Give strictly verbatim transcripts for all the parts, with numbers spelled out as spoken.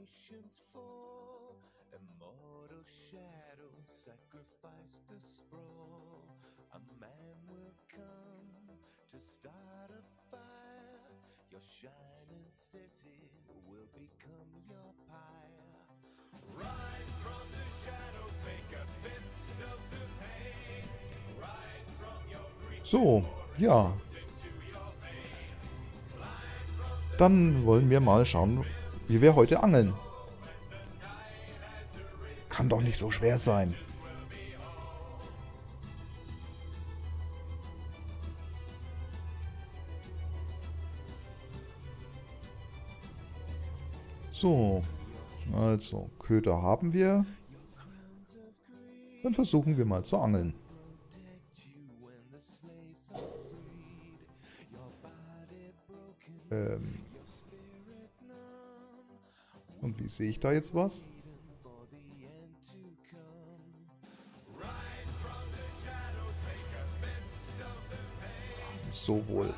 So, ja. Dann wollen wir mal schauen, wie wir heute angeln. Kann doch nicht so schwer sein. So, also Köder haben wir. Dann versuchen wir mal zu angeln. Ähm. Und wie sehe ich da jetzt was? So wohl.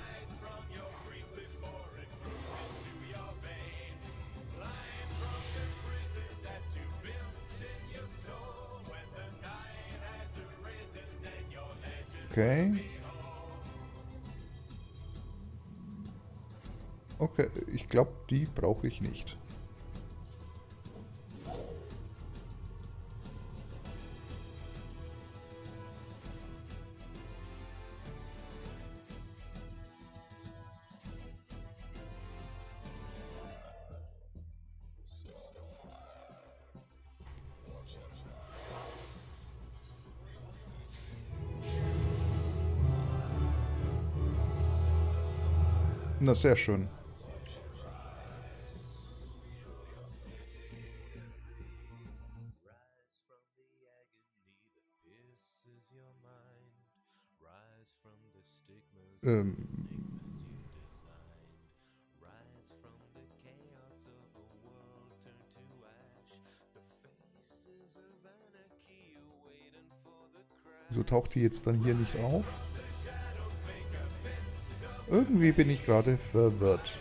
Okay. Okay, ich glaube, die brauche ich nicht. Na, sehr schön. Ähm. Wieso taucht die jetzt dann hier nicht auf? Irgendwie bin ich gerade verwirrt.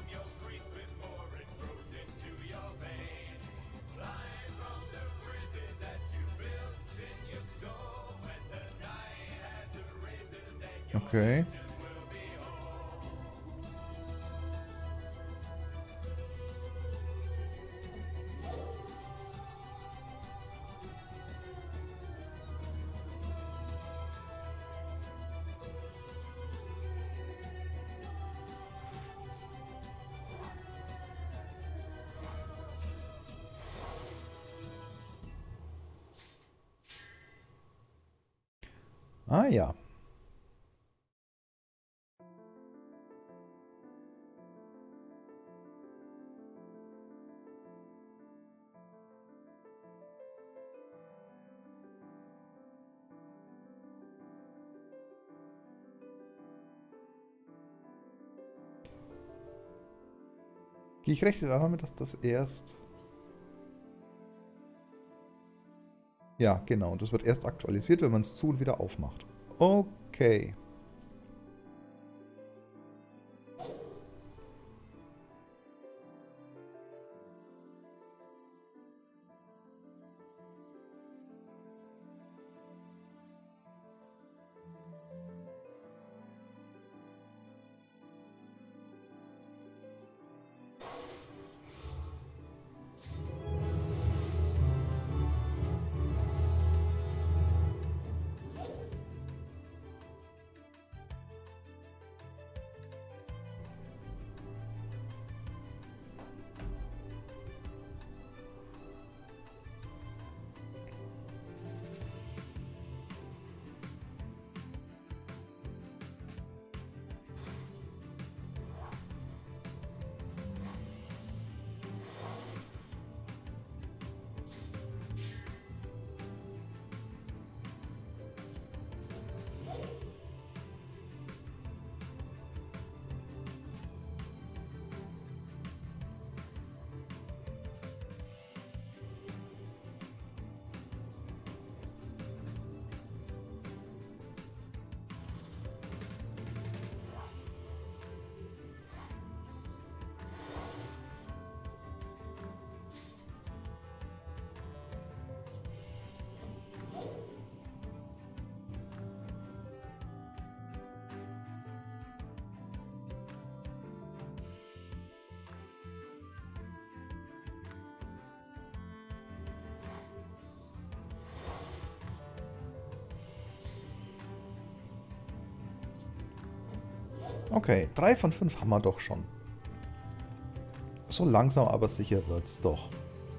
Okay. Ah ja. Gehe ich recht damit, dass das erst... Ja, genau. Das wird erst aktualisiert, wenn man es zu und wieder aufmacht. Okay. Okay, drei von fünf haben wir doch schon. So langsam aber sicher wird's doch.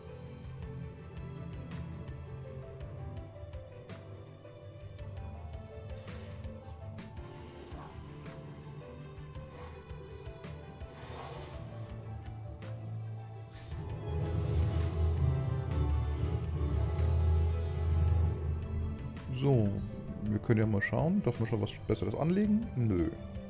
So, wir können ja mal schauen. Darf man schon was Besseres anlegen? Nö.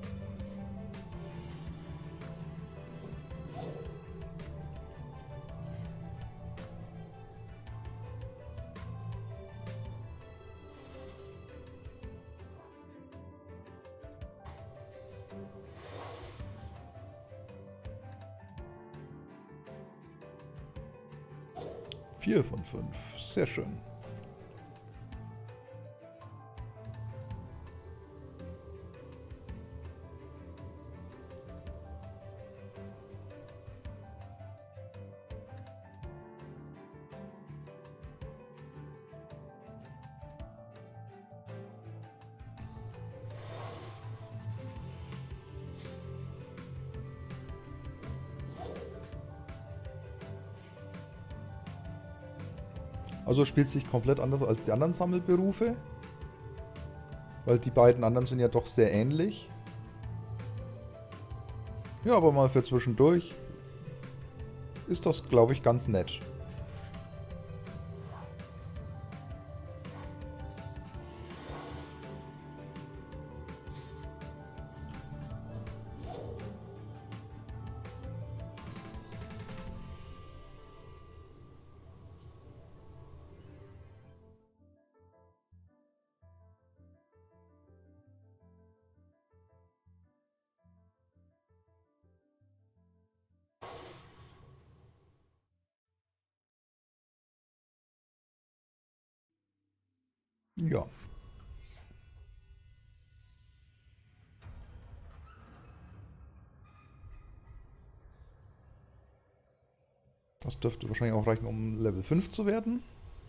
Vier von fünf. Sehr schön. Also spielt sich komplett anders als die anderen Sammelberufe. Weil die beiden anderen sind ja doch sehr ähnlich. Ja, aber mal für zwischendurch ist das, glaube ich, ganz nett. Ja. Das dürfte wahrscheinlich auch reichen, um Level fünf zu werden.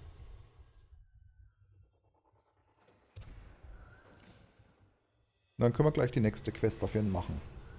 Dann können wir gleich die nächste Quest dafür machen.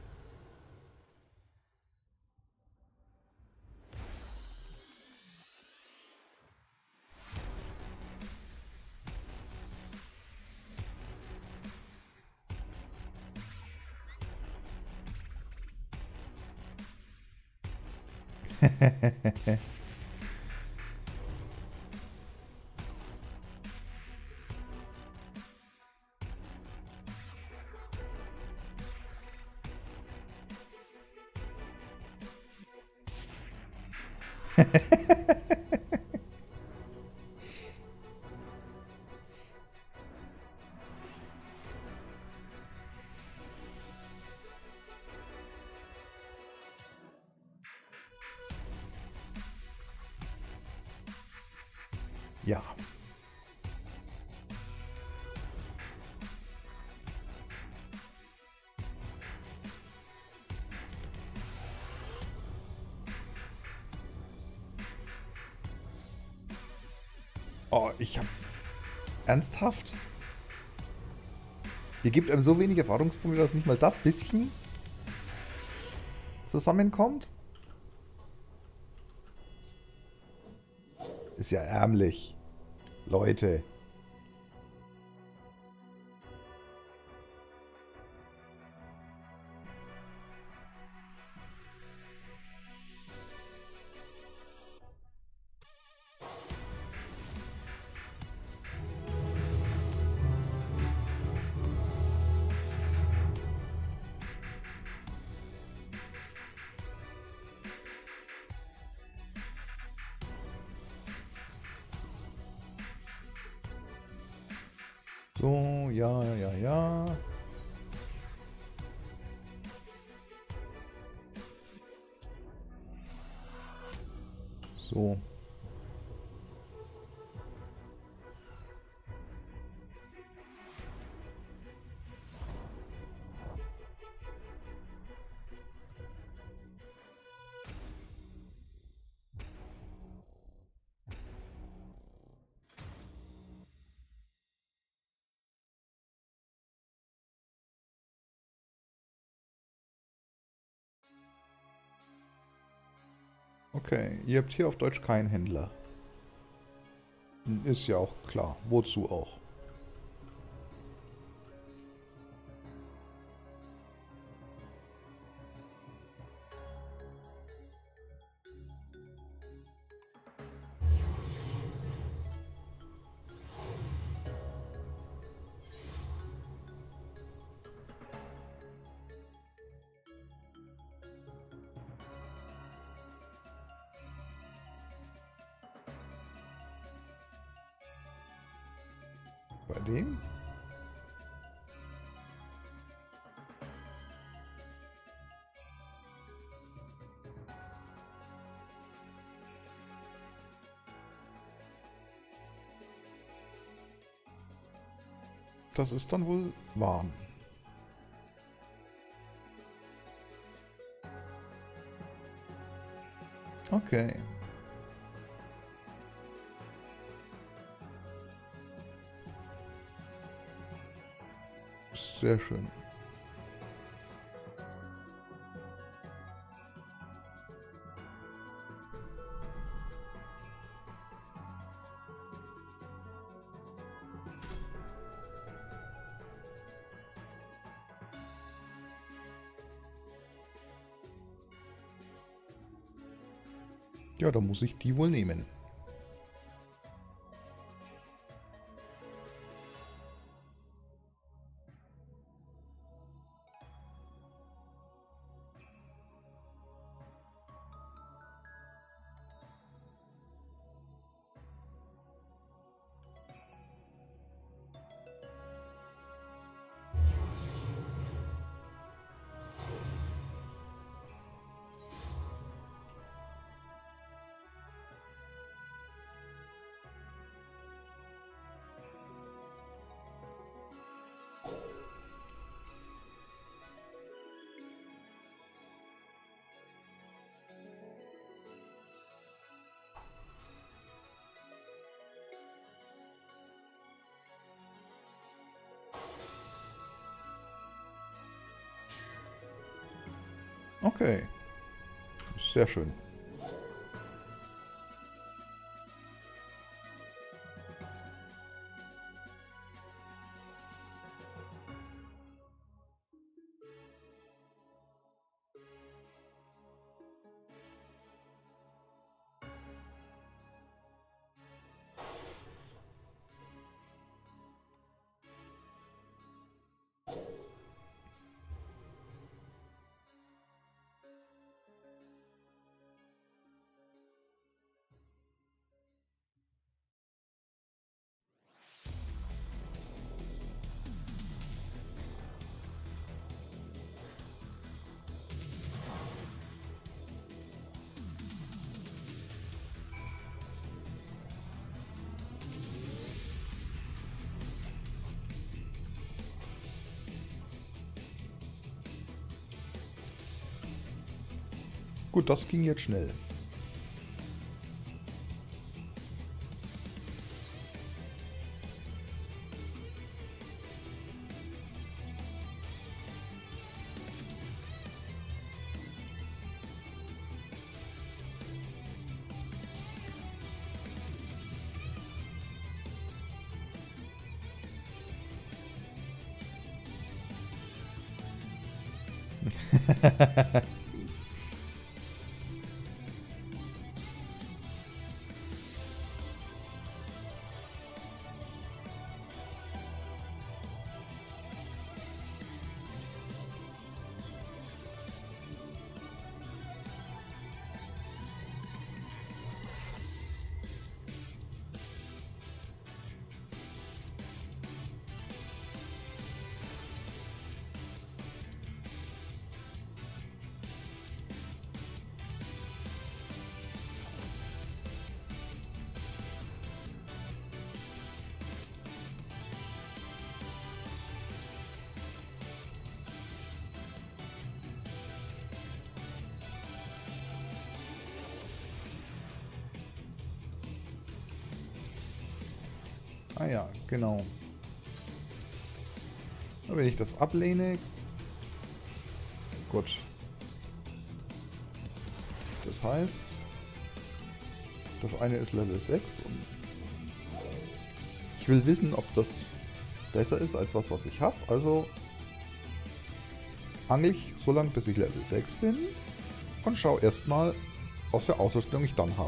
Ja. Oh, ich hab... Ernsthaft? Ihr gebt einem so wenig Erfahrungspunkte, dass nicht mal das bisschen zusammenkommt? Ist ja ärmlich. Leute. So, ja, ja, ja. So. Okay, ihr habt hier auf Deutsch keinen Händler. Ist ja auch klar. Wozu auch? Bei dem? Das ist dann wohl warm. Okay. Sehr schön. Ja, da muss ich die wohl nehmen. Okay. Sehr schön. Gut, das ging jetzt schnell. Ah ja, genau. Und wenn ich das ablehne... Gut. Das heißt... Das eine ist Level sechs und ich will wissen, ob das besser ist als was, was ich habe. Also angel ich so lange, bis ich Level sechs bin und schaue erstmal, was für Ausrüstung ich dann habe.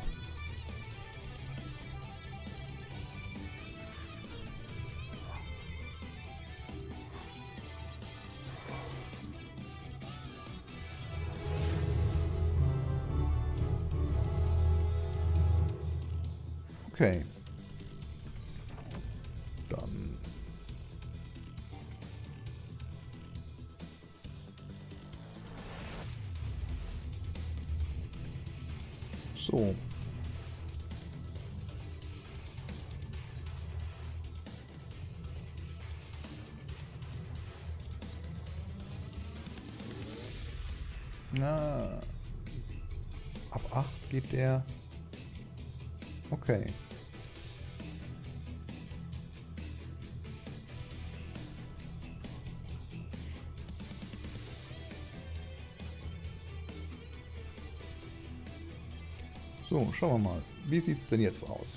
Okay. Dann. So. Na. Ab acht geht der. Okay. So, schauen wir mal. Wie sieht es denn jetzt aus?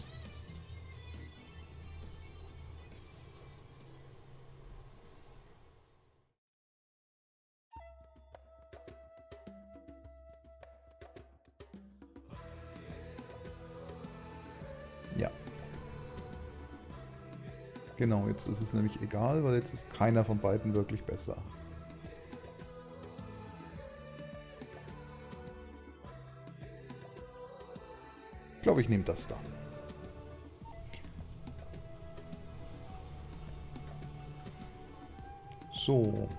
Ja. Genau, jetzt ist es nämlich egal, weil jetzt ist keiner von beiden wirklich besser. Ich glaube, ich nehme das da. So.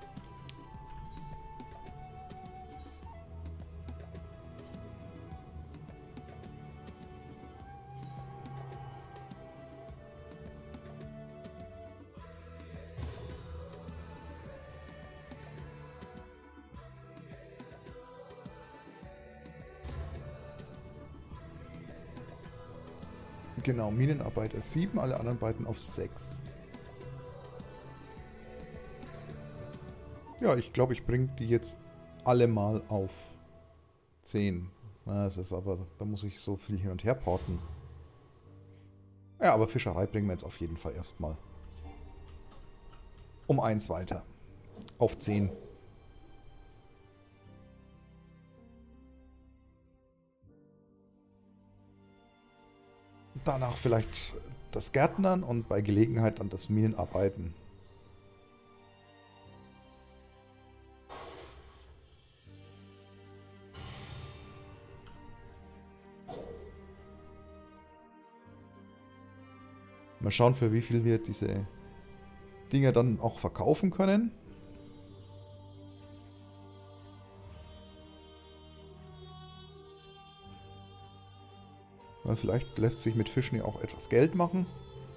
Genau, Minenarbeiter sieben, alle anderen beiden auf sechs. Ja, ich glaube, ich bringe die jetzt alle mal auf zehn. Na, das ist aber, da muss ich so viel hin und her porten. Ja, aber Fischerei bringen wir jetzt auf jeden Fall erstmal um eins weiter. Auf zehn. Danach vielleicht das Gärtnern und bei Gelegenheit dann das Minenarbeiten. Mal schauen, für wie viel wir diese Dinger dann auch verkaufen können. Weil vielleicht lässt sich mit Fischen ja auch etwas Geld machen.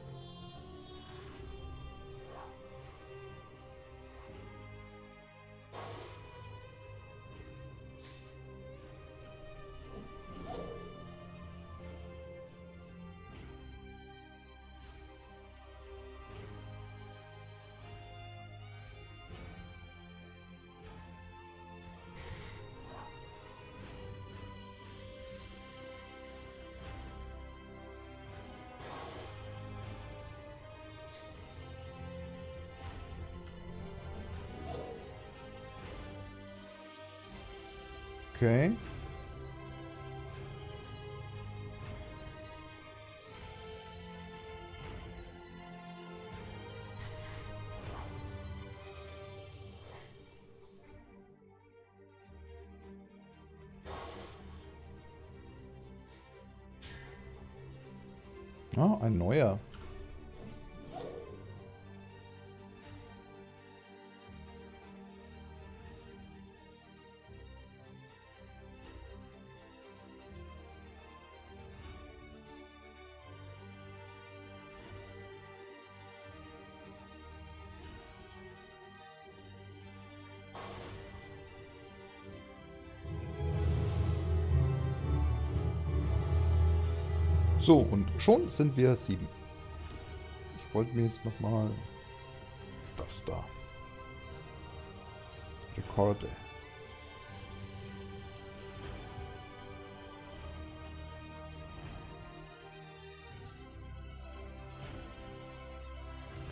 Okay. Ah, ein neuer. So, und schon sind wir sieben. Ich wollte mir jetzt nochmal das da. Rekorde.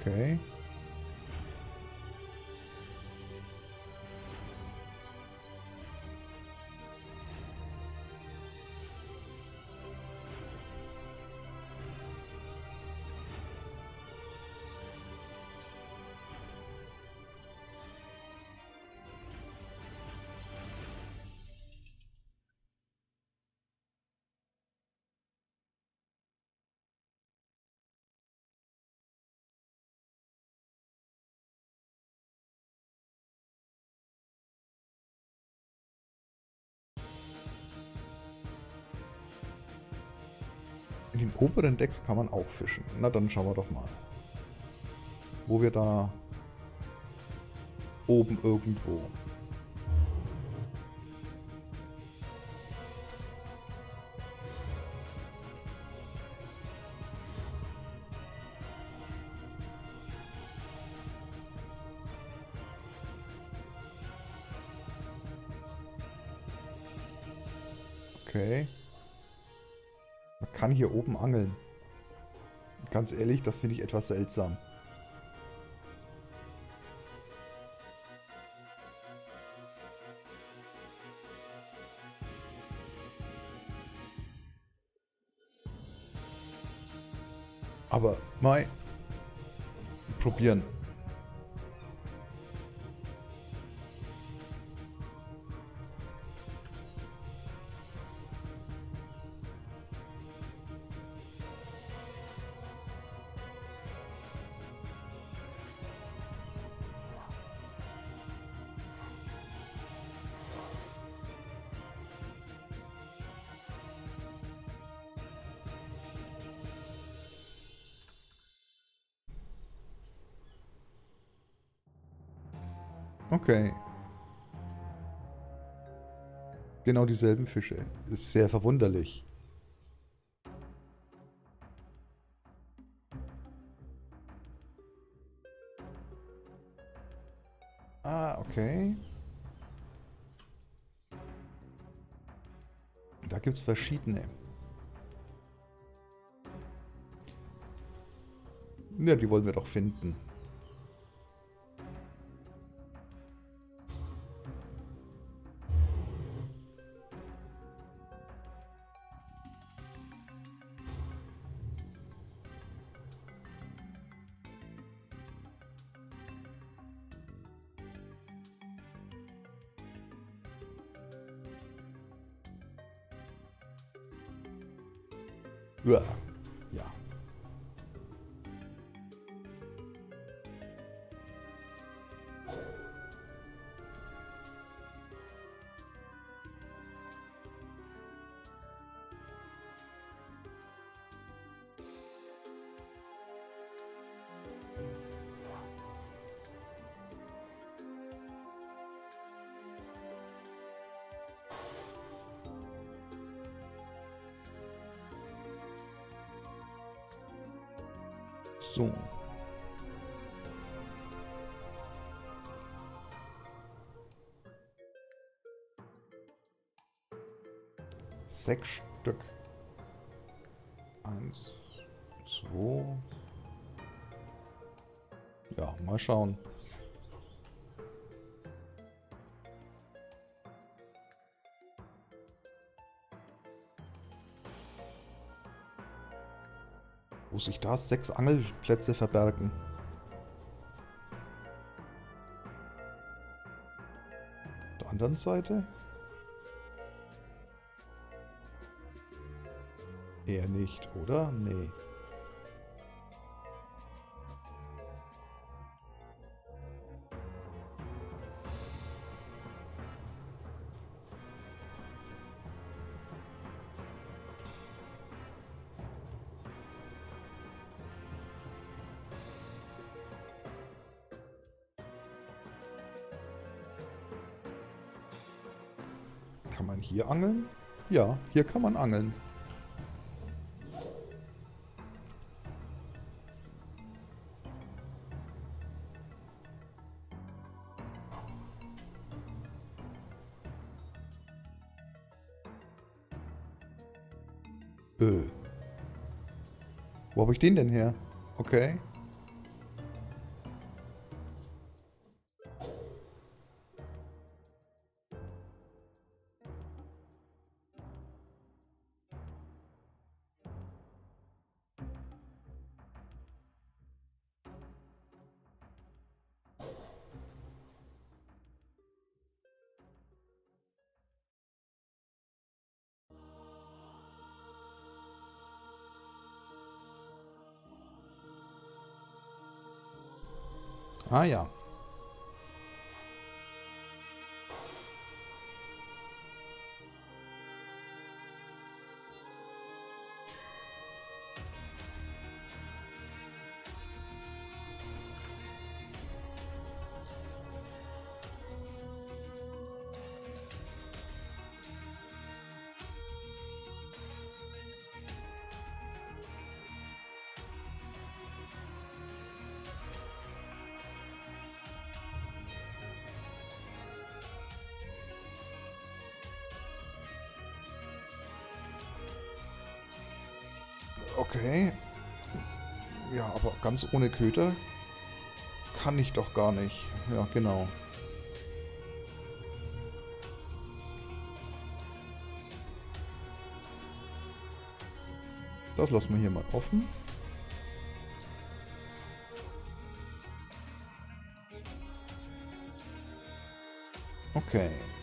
Okay. In den oberen Decks kann man auch fischen. Na, dann schauen wir doch mal. Wo wir da oben irgendwo. Okay. Man kann hier oben angeln. Ganz ehrlich, das finde ich etwas seltsam. Aber mal probieren. Okay. Genau dieselben Fische. Ist sehr verwunderlich. Ah, okay. Da gibt es verschiedene. Ja, die wollen wir doch finden. Ja. Ja. So. Sechs Stück. Eins, zwei. Ja, mal schauen. Wo sich da sechs Angelplätze verbergen. Auf der anderen Seite? Eher nicht, oder? Nee. Kann man hier angeln? Ja, hier kann man angeln. Äh. Wo habe ich den denn her? Okay. Ah ja. Okay. Ja, aber ganz ohne Köter kann ich doch gar nicht. Ja, genau. Das lassen wir hier mal offen. Okay.